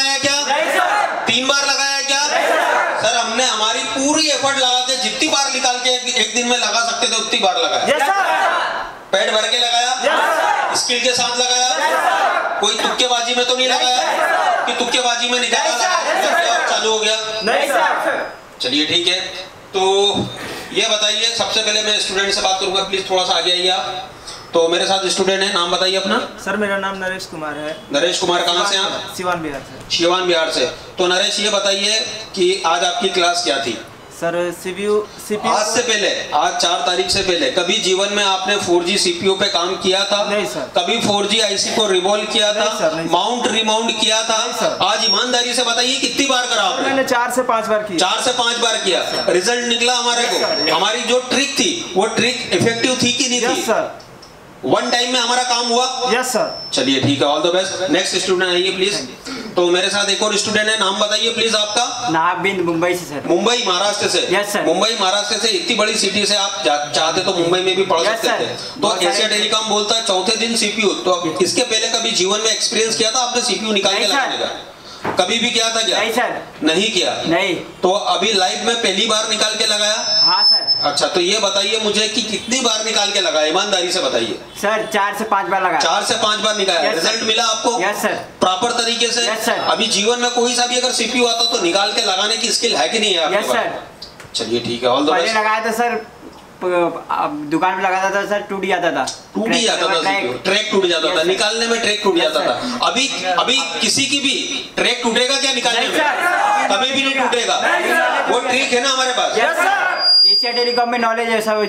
जितनी बार निकाल के एक, एक दिन में लगा सकते थे उतनी बार लगाया? पेट भर के लगाया? स्किल के साथ लगाया? कोई तुक्केबाजी में तो नहीं लगाया कि तुक्केबाजी में निकाला लगा चालू हो गया? नहीं सर। चलिए ठीक है, तो ये बताइए, सबसे पहले मैं स्टूडेंट से बात करूंगा, प्लीज थोड़ा सा आगे आइए आप। तो मेरे साथ स्टूडेंट है, नाम बताइए अपना। सर मेरा नाम नरेश कुमार है। नरेश कुमार, कहाँ से आप? सिवान बिहार से। सिवान बिहार से। तो नरेश ये बताइए कि आज आपकी क्लास क्या थी? सर सीपीयू सीपीयू आज से पहले, आज चार तारीख से पहले कभी जीवन में आपने फोर जी सीपीयू पे काम किया था? नहीं सर। कभी फोर जी आईसी को रिवॉल्व किया था? नहीं सर, नहीं सर। माउंट रिमाउंट किया था? नहीं सर। आज ईमानदारी से बताइए कितनी बार करा आपने? मैंने चार से पांच बार किया। चार से पांच बार किया। रिजल्ट निकला हमारे को? हमारी जो ट्रिक थी वो ट्रिक इफेक्टिव थी कि नहीं थी? Yes sir. वन टाइम में हमारा काम हुआ? Yes sir. चलिए ठीक है, all the best. Next student आइए प्लीज। तो मेरे साथ एक और स्टूडेंट है, नाम बताइए प्लीज आपका। नाबिंद, मुंबई से सर। मुंबई महाराष्ट्र से? Yes sir. मुंबई महाराष्ट्र से, इतनी बड़ी सिटी से आप चाहते तो मुंबई में भी पढ़ यस सकते सर। थे। तो एशिया टेलीकॉम बोलता है चौथे दिन सीपीयू, तो अब इसके पहले कभी जीवन में एक्सपीरियंस किया था आपने सीपीयू निकाल के नहीं लगाने सर। का? कभी भी किया था क्या? नहीं सर। नहीं किया? नहीं। तो अभी लाइफ में पहली बार निकाल के लगाया? हाँ सर। अच्छा, तो ये बताइए मुझे कि कितनी बार निकाल के लगाया, ईमानदारी से बताइए। सर चार से पांच बार लगा। चार से पांच बार निकाला। Yes result sir. मिला आपको? Yes sir. प्रॉपर तरीके से? Yes sir. अभी जीवन में कोई सा भी अगर सीपीयू आता तो निकाल के लगाने की स्किल है कि नहीं है आपके यस पास? सर। चलिए ठीक है, ऑल द पहले बेस्ट। लगाया था सर, प- अब दुकान पे लगाता था सर, टूट जाता था। टूट ही जाता था सीपीयू, ट्रैक टूट जाता था, निकालने में ट्रैक टूट जाता था। अभी अभी किसी की भी ट्रैक टूटेगा क्या निकालने में? कभी भी नहीं टूटेगा। वो ट्रिक है ना हमारे पास। Yes sir. एशिया टेलीकॉम में नॉलेज है सब।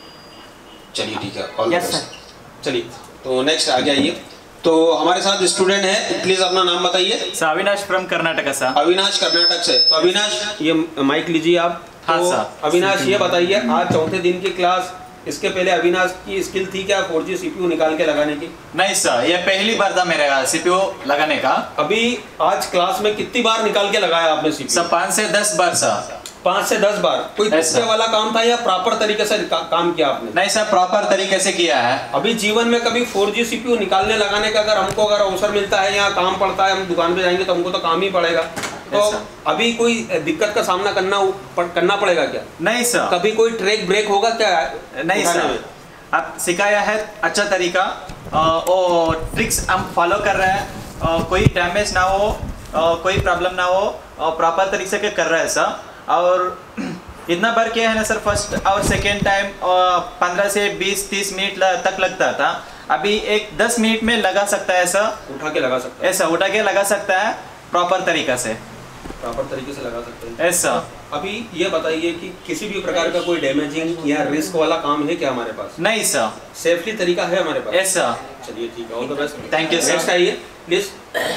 चलिए ठीक है, all the yes best. Sir. चलिए तो नेक्स्ट आगे आइए। तो हमारे साथ स्टूडेंट है, प्लीज अपना नाम बताइए। अविनाश फ्रॉम कर्नाटक सा। अविनाश कर्नाटक से। तो अविनाश ये माइक लीजिए आप। हाँ तो सर। अविनाश ये बताइए, आज चौथे दिन की क्लास, इसके पहले अविनाश की स्किल थी क्या फोर जी सीपीयू निकाल के लगाने की? नहीं सर, ये पहली बार था मेरा सीपीयू लगाने का। अभी आज क्लास में कितनी बार निकाल के लगाया आपने सीपीयू? सर पाँच से दस बार सर। पाँच से दस बार। कोई Yes, तुक्के sir. वाला काम था या प्रॉपर तरीके से का, काम किया आपने? नहीं सर, प्रॉपर तरीके से किया है। अभी जीवन में कभी फोर जी सीपीयू निकालने लगाने का अगर हमको अगर अवसर मिलता है या काम पड़ता है, हम दुकान पे जाएंगे तो हमको तो काम ही पड़ेगा। तो Yes, sir. अभी कोई दिक्कत का सामना करना पड़, करना पड़ेगा क्या? नहीं सर। कभी कोई ट्रैक ब्रेक होगा क्या? नहीं उठाने सर, में? आप सिखाया है अच्छा तरीका, और ट्रिक्स हम फॉलो कर रहे हैं, अ, कोई डैमेज ना हो, अ, कोई प्रॉब्लम ना हो, प्रॉपर तरीके से कर रहे हैं सर। और इतना बार किया है ना सर, फर्स्ट और सेकेंड टाइम पंद्रह से बीस तीस मिनट तक लगता था, अभी एक दस मिनट में लगा सकता है सर। उठा के लगा सकता है? ऐसा उठा के लगा सकता है प्रॉपर तरीका से। प्रॉपर तरीके से लगा सकते हैं ऐसा। अभी ये बताइए कि किसी भी प्रकार का कोई डैमेजिंग या रिस्क वाला काम है क्या हमारे पास? नहीं सर। सेफली तरीका है हमारे पास? ऐसा। चलिए ठीक है, all the best. Thank you sir. Next आइए प्लीज।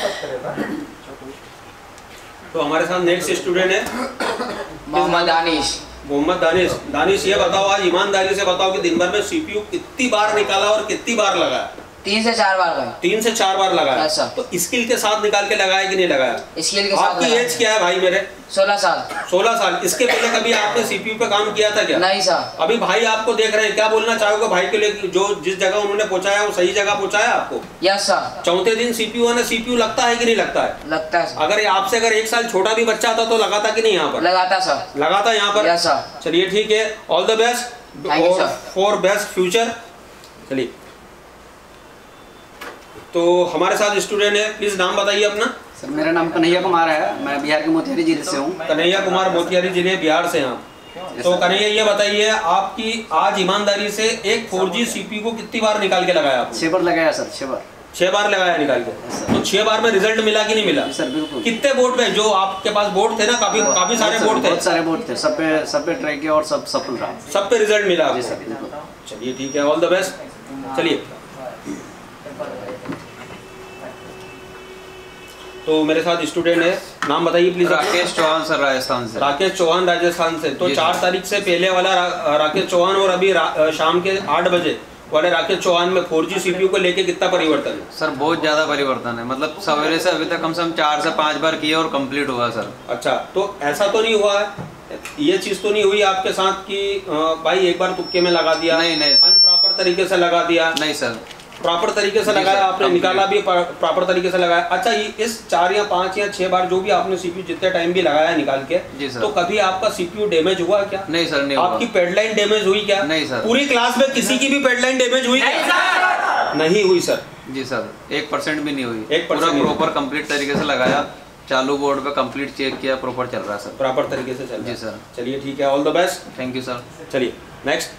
तो हमारे साथ नेक्स्ट स्टूडेंट है मोहम्मद दानिश। मोहम्मद दानिश। दानिश ये बताओ, आज ईमानदारी से बताओ कि दिन भर में सीपीयू कितनी बार निकाला और कितनी बार लगाया? तीन से चार बार लगाया। तीन से चार बार लगाया। ऐसा। तो स्किल के साथ निकाल के लगाया कि नहीं लगाया? स्किल के साथ। आपकी एज क्या है भाई मेरे? सोलह साल। सोलह साल। इसके पहले कभी आपने सीपीयू पे काम किया था क्या? नहीं सर। अभी भाई आपको देख रहे हैं, क्या बोलना चाहोगे भाई के लिए? जो जिस जगह उन्होंने पहुंचाया वो सही जगह पहुंचाया आपको? Yes sir. चौथे दिन सीपीयू ने सीपीयू लगता है कि नहीं लगता है? लगता है। अगर आपसे अगर एक साल छोटा भी बच्चा था तो लगाता कि नहीं यहाँ पर? लगाता सर। लगाता यहाँ पर? Yes sir. चलिए ठीक है, all the best Thank you, sir. For best future. चलिए, तो हमारे साथ स्टूडेंट है, प्लीज नाम बताइए अपना। सर मेरा नाम कन्हैया कुमार है, मैं बिहार के मोतिहारी जिले से हूँ। कन्हैया कुमार, मोतिहारी जिले बिहार से हैं। तो कन्हैया ये बताइए, आपकी आज ईमानदारी से एक फोर जी सीपीयू को कितनी बार निकाल के लगाया आपने? छह बार लगाया सर, छह बार। छह बार लगाया निकाल के। तो छह बार में रिजल्ट मिला कि नहीं मिला? सर बिल्कुल। कितने बोर्ड में, जो आपके पास बोर्ड थे ना, काफी काफी सारे बोर्ड थे? बहुत सारे बोर्ड थे, सब पे सब पे ट्राई किया और सब सफल रहा। सब पे रिजल्ट मिला जी सर आपको? बिल्कुल। चलिए ठीक है, ऑल द बेस्ट। चलिए, तो मेरे साथ स्टूडेंट है, नाम बताइए प्लीज। राकेश चौहान सर, राजस्थान से। राकेश चौहान राजस्थान से। तो चार तारीख से पहले वाला रा, राकेश चौहान और अभी रा, शाम के आठ बजे वाले राकेश चौहान में फोर जी सीपीयू को लेके कितना परिवर्तन है? सर बहुत ज्यादा परिवर्तन है, मतलब सवेरे से अभी तक कम से कम चार से पाँच बार किए और कंप्लीट हुआ सर। अच्छा, तो ऐसा तो नहीं हुआ है, ये चीज तो नहीं हुई आपके साथ कि भाई एक बार तुक्के में लगा दिया? नहीं नहीं प्रॉपर तरीके से लगा दिया? नहीं सर। प्रॉपर तरीके से लगाया आपने, निकाला भी प्रॉपर तरीके से लगाया। अच्छा, ये इस चार या पांच या छह बार जो भी आपने सीपीयू जितने टाइम भी लगाया निकाल के, तो कभी आपका सीपीयू डैमेज हुआ क्या? नहीं सर, नहीं हुआ। आपकी पेडलाइन डैमेज हुई क्या? नहीं सर। पूरी क्लास में किसी की भी पेडलाइन डैमेज हुई क्या? नहीं हुई सर। जी सर, एक परसेंट भी नहीं हुई। एक परसेंट पूरा प्रॉपर कंप्लीट तरीके से लगाया, चालू बोर्ड पे कंप्लीट चेक किया, प्रॉपर चल रहा है सर। प्रॉपर तरीके से चल रहा है। जी सर। चलिए ठीक है, all the best. Thank you sir. चलिए नेक्स्ट।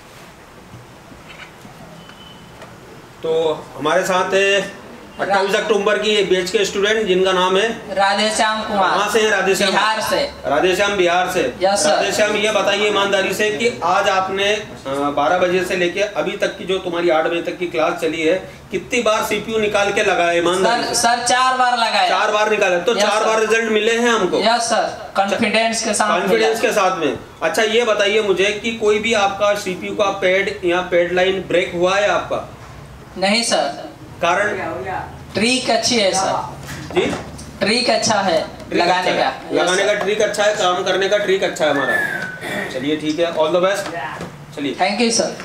तो हमारे साथ अट्ठाईस अक्टूबर की बैच के स्टूडेंट जिनका नाम है राधेश्याम कुमार। कहाँ से है राधेश्याम? बिहार से। राधेश्याम बिहार से। Yes sir. राधेश्याम, ये बताइए ईमानदारी से कि आज आपने बारह बजे से लेके अभी तक की जो तुम्हारी आठ बजे तक की क्लास चली है, कितनी बार सीपीयू निकाल के लगाया? ईमानदारी सर, सर चार बार लगाया। चार बार निकाला, तो चार बार रिजल्ट मिले हैं हमको? यस सर, कॉन्फिडेंस के साथ। कॉन्फिडेंस के साथ में। अच्छा, ये बताइए मुझे कि कोई भी आपका सीपीयू का पैड या पैड लाइन ब्रेक हुआ है आपका? नहीं सर। कारण? ट्रिक अच्छी है सर। जी, ट्रिक अच्छा है लगाने का। लगाने का ट्रिक अच्छा है, काम करने का ट्रिक अच्छा है हमारा। चलिए ठीक है, ऑल द बेस्ट। चलिए, थैंक यू सर।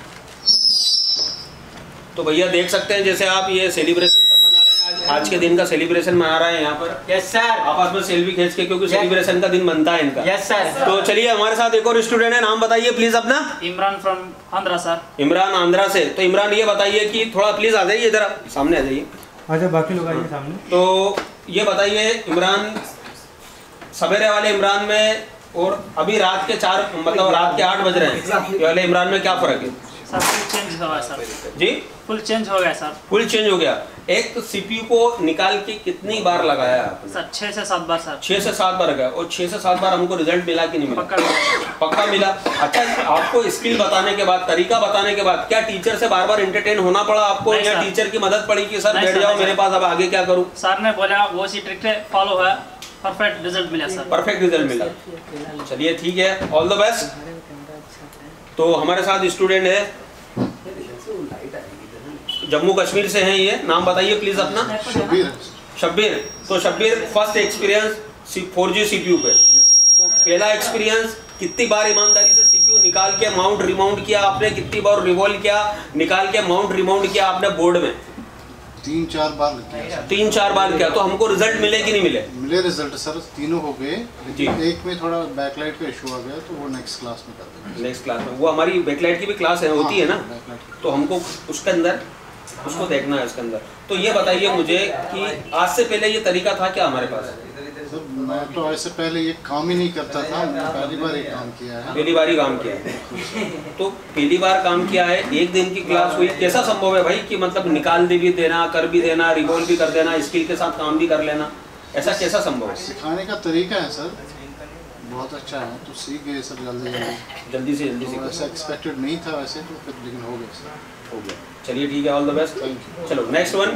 तो भैया देख सकते हैं जैसे आप ये सेलिब्रेशन सब मना रहे हैं, आज आज के दिन का सेलिब्रेशन मना रहे हैं यहाँ पर। Yes sir. आपस में सेल्फी खींच के, क्योंकि सेलिब्रेशन का दिन बनता है इनका। Yes sir. तो चलिए, हमारे साथ एक और स्टूडेंट है, नाम बताइए प्लीज अपना। Imran from Andhra sir. इमरान आंध्रा से। तो इमरान, ये बताइए कि थोड़ा प्लीज आ जाइए इधर, सामने आ जाइए। अच्छा, बाकी लोग आइए सामने। तो ये बताइए इमरान, सवेरे वाले इमरान में और अभी रात के चार मतलब रात के आठ बज रहे हैं, ये वाले इमरान में क्या फर्क है? सर फुल चेंज हो गया सर। जी, फुल चेंज हो गया सर। फुल चेंज हो गया। एक सीपीयू को निकाल के कितनी बार लगाया आपने? सर छह से सात बार सर। छह से सात बार गया, और छह से सात बार हमको रिजल्ट मिला कि नहीं मिला? पक्का पक्का मिला। अच्छा, आपको स्किल बताने के बाद, तरीका बताने के बाद, क्या टीचर से बार बार एंटरटेन होना पड़ा आपको, या टीचर की मदद पड़ी कि सर बैठ जाओ मेरे पास, अब आगे क्या करूं? सर ने बोला वो सी ट्रिक फॉलो है, परफेक्ट रिजल्ट मिला सर। परफेक्ट रिजल्ट मिला। चलिए ठीक है, ऑल द बेस्ट। तो हमारे साथ स्टूडेंट है जम्मू कश्मीर से हैं, ये नाम बताइए प्लीज अपना। शब्बीर। शब्बीर। तो Shabbir, first experience four G CPU पे, तो पहला एक्सपीरियंस, कितनी बार ईमानदारी से सीपीयू निकाल के माउंट रिमाउंट किया आपने? कितनी बार रिवॉल्व किया, निकाल के माउंट रिमाउंट किया आपने बोर्ड में? तीन चार बार किया। तीन चार बार किया। तो हमको रिजल्ट मिले कि नहीं मिले? मिले रिजल्ट सर, तीनों हो गए, लेकिन एक में थोड़ा बैकलाइट का इशू आ गया, तो वो नेक्स्ट क्लास में कर देंगे। नेक्स्ट क्लास में वो हमारी बैकलाइट की भी क्लास है, होती है ना, तो हमको उसके अंदर उसको देखना है इसके अंदर। तो ये बताइए मुझे कि आज से पहले ये तरीका था क्या हमारे पास? सर मैं तो ऐसे पहले ये काम ही नहीं करता था, पहली बार ये काम किया है। पहली बार ही काम किया है। तो पहली बार काम किया है, एक दिन की क्लास हुई, कैसा संभव है भाई कि मतलब निकाल दे भी देना, कर भी देना, रिवॉल्व भी कर देना, स्किल के साथ काम भी कर लेना, ऐसा कैसा संभव है? सिखाने का तरीका है सर, बहुत अच्छा है, तो सीख गए सर जल्दी जल्दी जल्दी से जल्दी सीख। ऐसा एक्सपेक्टेड नहीं था वैसे तो, फिर लेकिन हो गया सर। हो गया। चलिए ठीक है, ऑल द बेस्ट। चलो नेक्स्ट वन।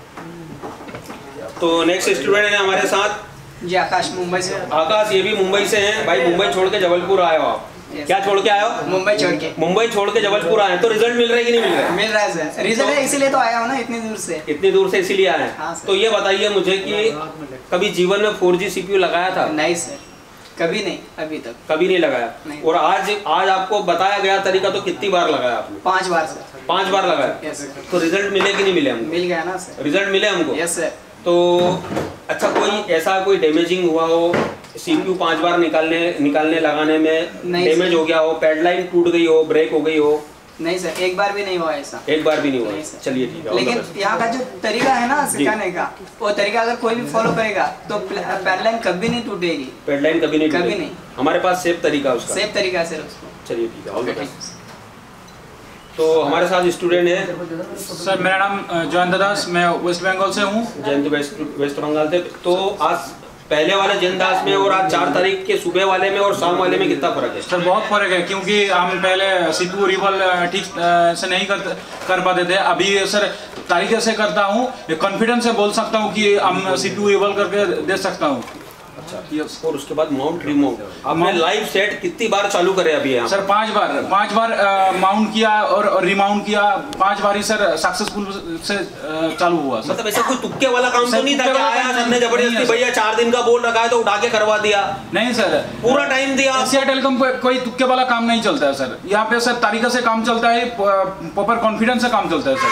तो नेक्स्ट स्टूडेंट है हमारे साथ जी आकाश, मुंबई से। आकाश, ये भी मुंबई से हैं। भाई मुंबई छोड़ के जबलपुर आए हो आप? क्या छोड़ के आए हो? मुंबई छोड़ के। मुंबई छोड़ के जबलपुर आए, तो रिजल्ट मिल रहा है कि नहीं मिल रहा है? मिल रहा है सर, रिजल्ट है इसीलिए तो आया हूँ ना, इतनी दूर से। इतनी दूर से इसीलिए आए हैं। हाँ, तो ये बताइए मुझे कि कभी जीवन में फोर जी सीपीयू लगाया था? नहीं सर, कभी नहीं, अभी तक कभी नहीं लगाया। नहीं। और आज आज आपको बताया गया तरीका, तो कितनी बार लगाया आपने? पांच बार सर। पांच बार लगाया। Yes sir. तो रिजल्ट मिले कि नहीं मिले हमको? मिल गया ना सर। रिजल्ट मिले हमको? Yes sir. तो अच्छा, कोई ऐसा कोई डैमेजिंग हुआ हो, सीपीयू पांच बार निकालने निकालने लगाने में डैमेज हो गया हो, पैडलाइन टूट गई हो, ब्रेक हो गई हो? नहीं सर, एक बार भी नहीं हुआ ऐसा। एक बार भी नहीं हुआ? चलिए ठीक है। लेकिन यहाँ का जो तरीका है ना सिखाने का, वो तरीका अगर कोई भी फॉलो करेगा तो पैडलाइन कभी नहीं टूटेगी। पैडलाइन कभी नहीं कभी नहीं। हमारे पास सेफ तरीका उसका। सेफ तरीका है सर उसको। चलिए ठीक है, ऑल द बेस्ट। तो हमारे साथ स्टूडेंट है सर, मेरा नाम जयंत दास, मैं वेस्ट बंगाल से हूँ। जयंत वेस्ट वेस्ट बंगाल से। तो आज पहले वाले जयंत दास में और आज चार तारीख के सुबह वाले में और शाम वाले में कितना फर्क है? सर बहुत फर्क है, क्योंकि हम पहले सीपीयू रिवॉल ठीक से नहीं कर कर पाते थे, अभी सर तरीके से करता हूँ, कॉन्फिडेंस से बोल सकता हूँ कि हम सीपीयू रिवॉल करके दे सकता हूँ। अच्छा, और उसके बाद माउंट रिमाउंट आपने लाइव सेट कितनी बार चालू करे अभी यहाँ? सर पांच बार पांच बार माउंट किया और रिमाउंट किया, पांच बार ही सर सक्सेसफुल से आ, चालू हुआ। सर मतलब ऐसा कोई तुक्के वाला काम तो नहीं था कि आया हमने जबरदस्ती भैया चार दिन का बोर्ड रखा है तो उठा के करवा दिया? नहीं सर, पूरा टाइम दिया। एशिया टेलीकॉम पे कोई तुक्के वाला काम नहीं चलता है सर, यहाँ पे सर तरीके से काम चलता है, प्रॉपर कॉन्फिडेंस से काम चलता है सर।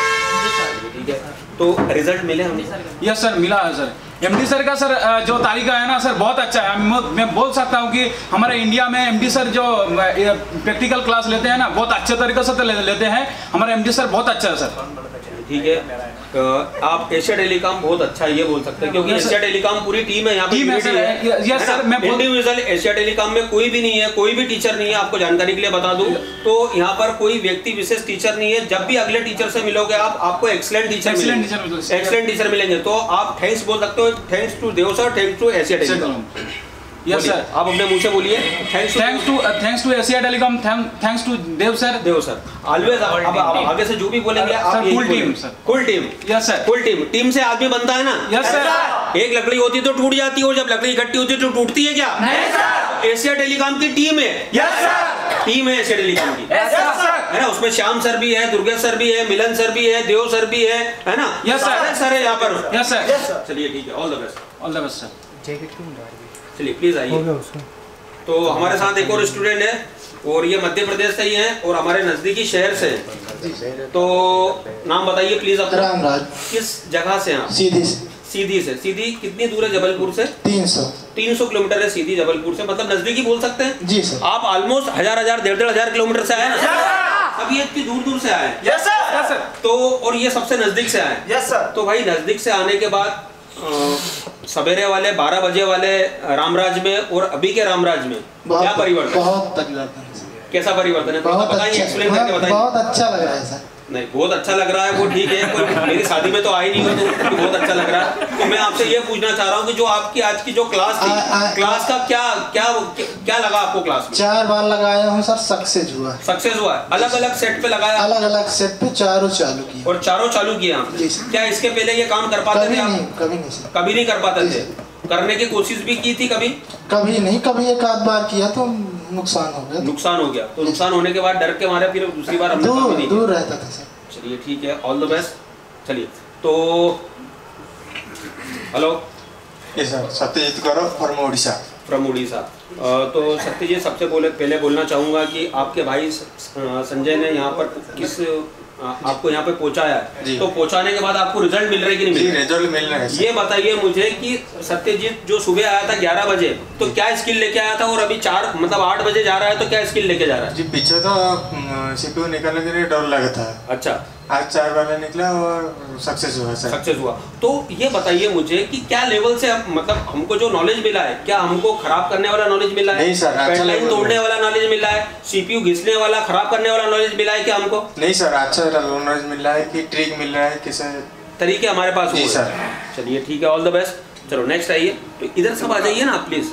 ठीक है, तो रिजल्ट मिले हमें? यस सर, मिला है सर। एमडी सर का सर जो तारीका है ना सर बहुत अच्छा है। मैं बोल सकता हूँ कि हमारे इंडिया में एमडी सर जो प्रैक्टिकल क्लास लेते हैं ना बहुत अच्छे तरीके से लेते हैं। हमारे एमडी सर बहुत अच्छा है सर। ठीक है, आप एशिया टेलीकॉम बहुत अच्छा ये बोल सकते हैं क्योंकि एशिया टेलीकॉम पूरी टीम है यहाँ पे। टीम है सर, यस सर। मैं इंडिविजुअल एशिया टेलीकॉम में कोई भी नहीं है, कोई भी टीचर नहीं है। आपको जानकारी के लिए बता दूं तो यहाँ पर कोई व्यक्ति विशेष टीचर नहीं है। जब भी अगले टीचर से मिलोगे आप, आपको एक्सलेंट टीचर मिलेंगे, एक्सलेंट टीचर मिलेंगे। तो आप थैंक्स बोल सकते हो, thanks to Dev sir, thanks to Asia Telecom. Yes sir, आप अपने मुंह से बोलिए thanks thanks to thanks to Asia Telecom, thanks to Dev sir. Dev sir always. अब आगे से जो भी बोलेंगे आप full team sir, full team. Yes sir, full team. Team से आदमी बनता है ना? यस सर। एक लकड़ी होती तो टूट जाती है और जब लकड़ी इकट्ठी होती है तो टूटती है क्या? नहीं सर। एशिया टेलीकॉम की टीम है। यस सर, टीम है एशिया टेलीकॉम की, यस सर। है ना? उसमें श्याम सर भी है, दुर्गेश सर भी है, मिलन सर भी है, देव सर भी है, है ना? यस सर। सर है यहाँ पर। Yes sir. चलिए ठीक है, all the best, all the best sir. चलिए प्लीज आइए। तो हमारे साथ एक और स्टूडेंट है और ये मध्य प्रदेश से ही हैं और हमारे नजदीकी शहर से हैं। तो नाम बताइए प्लीज अपना। रामराज। किस जगह से हैं आप? सीधी से। सीधी से। सीधी कितनी दूर है जबलपुर से? तीन सौ तीन सौ किलोमीटर है सीधी जबलपुर से, मतलब नजदीकी बोल सकते हैं जी सर। आप ऑलमोस्ट हजार हजार डेढ़ डेढ़ हजार किलोमीटर से आए ना? अब ये इतनी दूर दूर से आए। Yes sir, yes sir. तो और ये सबसे नजदीक से आए। Yes sir. तो भाई नजदीक से आने के बाद सवेरे वाले बारह बजे वाले रामराज में और अभी के रामराज में क्या परिवर्तन? बहुत परिवर्तन। कैसा परिवर्तन है? बहुत बताइए, एक्सप्लेन करके बताइए। बहुत अच्छा लग रहा है सर। नहीं, बहुत अच्छा लग रहा है वो ठीक है, कोई मेरी शादी में तो आई नहीं हो तो बहुत अच्छा लग रहा है। तो मैं आपसे ये पूछना चाह रहा हूँ कि जो आपकी आज की जो क्लास थी, आ, आ, क्लास का क्या क्या क्या लगा आपको क्लास में? चार बार लगाया हूँ सर, सक्सेस हुआ। सक्सेस हुआ? अलग अलग सेट पे लगाया? अलग अलग सेट पे चारों चालू किए। और चारों चालू किए आपने? क्या इसके पहले ये काम कर पाते थे आप? कभी नहीं सर, कभी नहीं कर पाते थे। करने की कोशिश भी की थी कभी? कभी नहीं, कभी एक आध बार किया तो नुकसान हो गया। नुकसान हो गया तो नुकसान होने के बाद डर के मारे फिर दूसरी बार हमने दूर नहीं दूर रहता था सर। चलिए ठीक है, ऑल द बेस्ट। चलिए तो hello. Yes sir, Satyajit Gaurav from Orissa. From Orissa. तो सत्यजीत, सबसे बोले पहले बोलना चाहूँगा कि आपके भाई संजय ने यहाँ पर किस आपको यहाँ पे पहुँचाया है, तो पहुँचाने के बाद आपको रिजल्ट मिल रहा है कि नहीं मिल रहा है? रिजल्ट मिल रहा है। ये बताइए मुझे कि सत्यजीत जो सुबह आया था ग्यारह बजे तो क्या स्किल लेके आया था और अभी चार मतलब आठ बजे जा रहा है तो क्या स्किल लेके जा रहा है? जी पीछे तो सीपीयू निकालने के लिए डर लगा था। अच्छा, आज चार बार निकला और सक्सेस हुआ सर। सक्सेस हुआ। तो ये बताइए मुझे कि क्या लेवल से मतलब हमको जो नॉलेज मिला है, क्या हमको खराब करने वाला नॉलेज मिला है? नहीं सर, अच्छा पैडलाइन तोड़ने वाला नॉलेज मिला है? सीपीयू घिसने वाला, खराब करने वाला नॉलेज मिला है क्या हमको? नहीं सर, अच्छा नॉलेज मिल रहा है कि ट्रिक मिल रहा है, किस तरीके हमारे पास जी सर। चलिए ठीक है, ऑल द बेस्ट। चलो नेक्स्ट आइए, तो इधर सब आ जाइए ना प्लीज।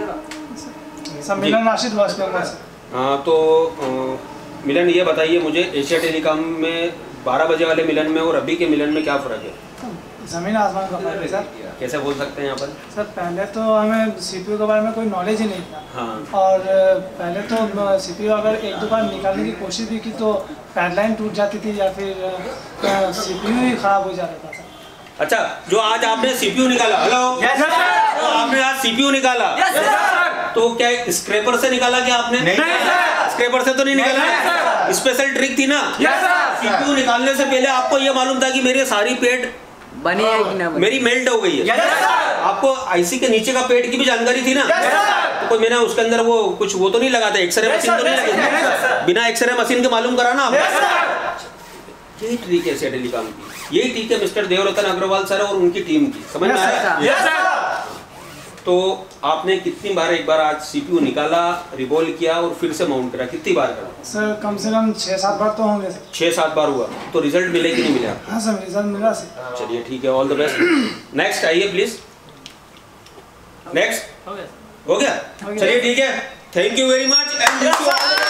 मिलन राशिद वास्ते। हाँ तो मिलन, ये बताइए मुझे एशिया टेलीकॉम में बारह बजे वाले मिलन में और अभी के मिलन में क्या फर्क है? जमीन आसमान का फर्क है सर। कैसे बोल सकते हैं यहाँ पर? सर पहले तो हमें सीपीयू के बारे में कोई नॉलेज ही नहीं था। हाँ। और पहले तो सीपीयू अगर एक दो बार निकालने की कोशिश भी की तो पैडलाइन टूट जाती थी या फिर सीपीयू ही खराब हो जाता था सर। अच्छा, जो आज आपने सीपीयू निकाला, हेलो, तो आपने आज सीपीयू निकाला, तो क्या स्क्रैपर से निकाला क्या आपने? नहीं सर, स्क्रैपर से तो नहीं निकाला, स्पेशल ट्रिक थी ना। सीपीयू निकालने से पहले आपको ये मालूम था कि मेरे सारी पेट बनी है कि ना बनी? मेरी मेल्ट हो गई है। आपको आईसी के नीचे का पेट की भी जानकारी थी ना? तो कोई मैंने उसके अंदर वो कुछ वो तो नहीं लगा था, एक्सरे मशीन तो नहीं लगी? बिना एक्सरे मशीन के मालूम करा ना आपको? यही ट्रिक है एशिया टेलीकॉम की, यही ट्रिक है मिस्टर देवरतन अग्रवाल सर और उनकी टीम की। समझ में आया? तो आपने कितनी बार एक बार आज सीपीयू निकाला, रिवॉल्व किया और फिर से माउंट करा, कितनी बार करा? सर कम से कम छह सात बार तो होंगे सर। छह सात बार हुआ, तो रिजल्ट मिले कि नहीं मिला? हाँ सर, रिजल्ट मिला सर। चलिए ठीक है, ऑल द बेस्ट। नेक्स्ट आइए प्लीज। नेक्स्ट हो गया? चलिए ठीक है, thank you very much and